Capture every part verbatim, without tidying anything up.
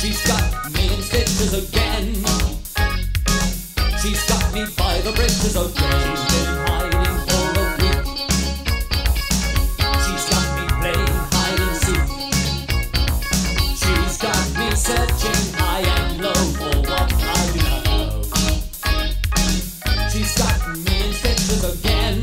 She's got me in stitches again. She's got me by the bridges again. She's been hiding for a week. She's got me playing hide and seek. She's got me searching high and low for what I do not know. She's got me in stitches again.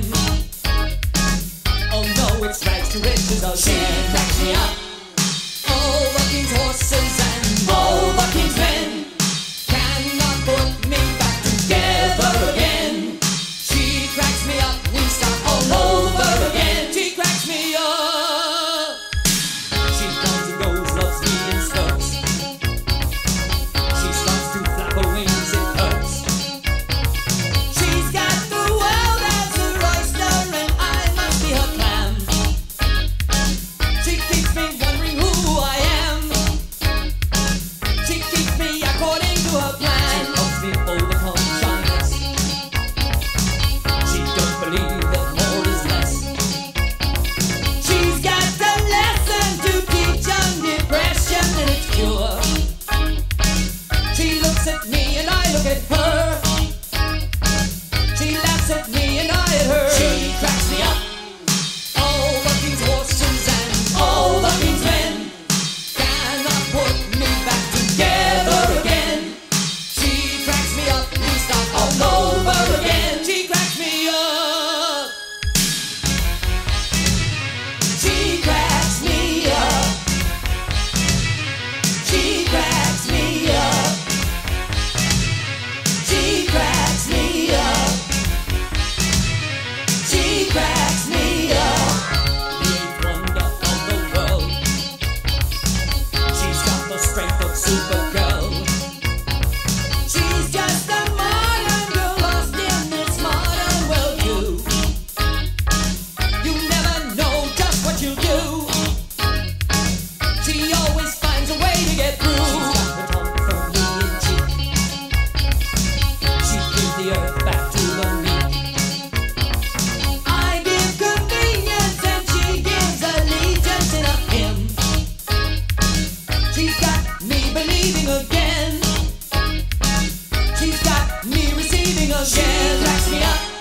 Oh no, it's rags to riches again. She cracks me up. Oh, the king's horses and all the king's men cannot put me back together again. She cracks me up, we start all over again. She cracks me up. She comes and goes, loves me in skirts. She starts to flap her wings, it hurts. She's got the world as her oyster and I must be her clam. She keeps me wondering who I am. She keeps me according to her plan. She loves me all the time shyness. She don't believe that more is less. She's got a lesson to teach on depression and its cure. She looks at me and I look at her. She laughs at me and I at her. She cracks me up. All the king's horses and all the king's men cannot put me back together again. She cracks me up, we start all over again. She cracks me up. She cracks me up. She cracks me up. She cracks me up. She cracks me up. The eighth wonder of the world. She's got the strength of Supergirl. She's just a modern girl lost in this modern world. You, you never know just what you'll do. She always finds a way to get through. She's got the tongue firmly in cheek. She gives the earth back to the meek. I give convenience and she gives allegiance in a hymn. She's got me believing again. She's got me receiving again. She cracks me up.